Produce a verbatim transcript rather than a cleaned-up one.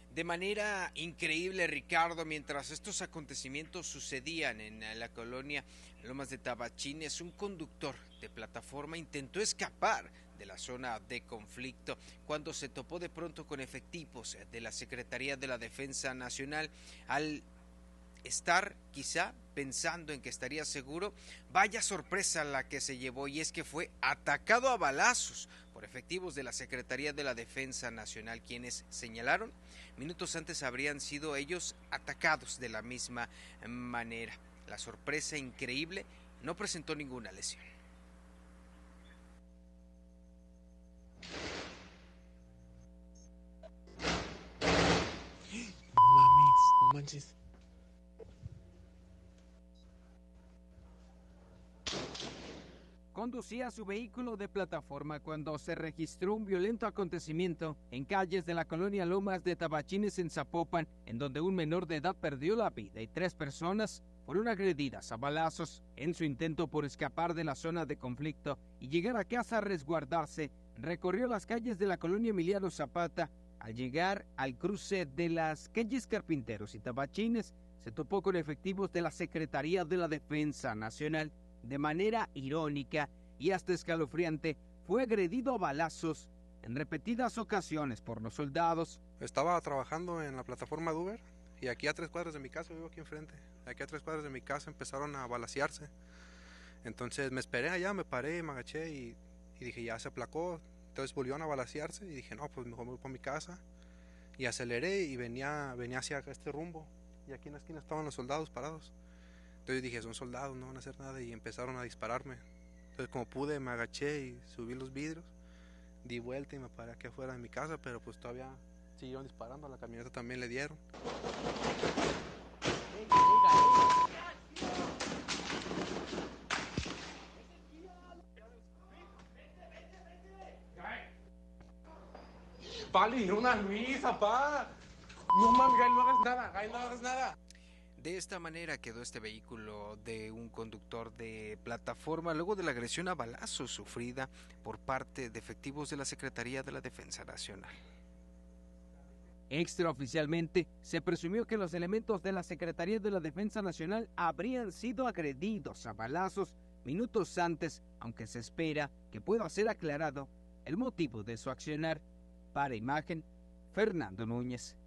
De manera increíble, Ricardo, mientras estos acontecimientos sucedían en la colonia Lomas de Tabachines, un conductor de plataforma intentó escapar de la zona de conflicto cuando se topó de pronto con efectivos de la Secretaría de la Defensa Nacional. Al estar quizá pensando en que estaría seguro, vaya sorpresa la que se llevó, y es que fue atacado a balazos por efectivos de la Secretaría de la Defensa Nacional, quienes señalaron minutos antes habrían sido ellos atacados de la misma manera. La sorpresa increíble, no presentó ninguna lesión. No mames, no manches. Conducía su vehículo de plataforma cuando se registró un violento acontecimiento en calles de la colonia Lomas de Tabachines en Zapopan, en donde un menor de edad perdió la vida y tres personas fueron agredidas a balazos en su intento por escapar de la zona de conflicto y llegar a casa a resguardarse. Recorrió las calles de la colonia Emiliano Zapata. Al llegar al cruce de las calles Carpinteros y Tabachines, se topó con efectivos de la Secretaría de la Defensa Nacional. De manera irónica y hasta escalofriante, fue agredido a balazos en repetidas ocasiones por los soldados. Estaba trabajando en la plataforma de Uber y aquí a tres cuadras de mi casa, vivo aquí enfrente, aquí a tres cuadras de mi casa empezaron a balacearse. Entonces me esperé allá, me paré, me agaché y, y dije ya se aplacó. Entonces volvieron a balacearse y dije no, pues mejor me voy para mi casa. Y aceleré y venía, venía hacia este rumbo. Y aquí en la esquina estaban los soldados parados. Entonces dije, son soldados, no van a hacer nada, y empezaron a dispararme. Entonces como pude me agaché y subí los vidrios, di vuelta y me paré aquí afuera de mi casa, pero pues todavía siguieron disparando, a la camioneta también le dieron. Vale, una misa, pa. No mames, Gael, no hagas nada, Gael, no hagas nada. De esta manera quedó este vehículo de un conductor de plataforma luego de la agresión a balazos sufrida por parte de efectivos de la Secretaría de la Defensa Nacional. Extraoficialmente, se presumió que los elementos de la Secretaría de la Defensa Nacional habrían sido agredidos a balazos minutos antes, aunque se espera que pueda ser aclarado el motivo de su accionar. Para Imagen, Fernando Núñez.